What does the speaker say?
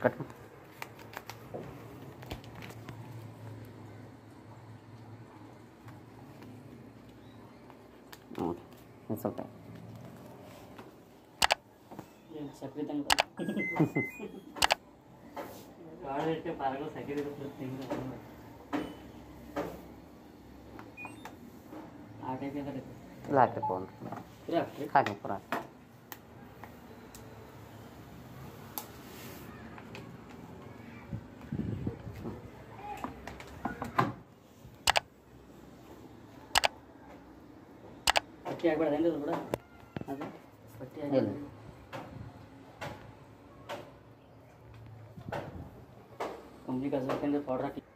cut ನೋಡಿ ಸ್ವಲ್ಪ ಸಕ್ರೆ ತಂಗ ಭಾಳ ಇಟ್ಟೆ ಪಾರಗಳು ಸಕ್ರೆ ತಿಂಗಳು ಆ ಟೈಪ್ ಏನಾರ ಇಲ್ಲ ಹಾಕ್ರಿ ಫೋನ್ ಹಾಕಿ ಪೂರ ಪಟ್ಟಿ ಆಗ್ಬೇಡ್ದೇನು ಅದು ಬಿಡ ಅದು ಪಟ್ಟಿ ಇಲ್ಲ ಕಂಪ್ನಿ ಕಳ್ಸ್ಬೇಕಂದ್ರೆ ಪೌಡ್ರ್ ಹಾಕಿ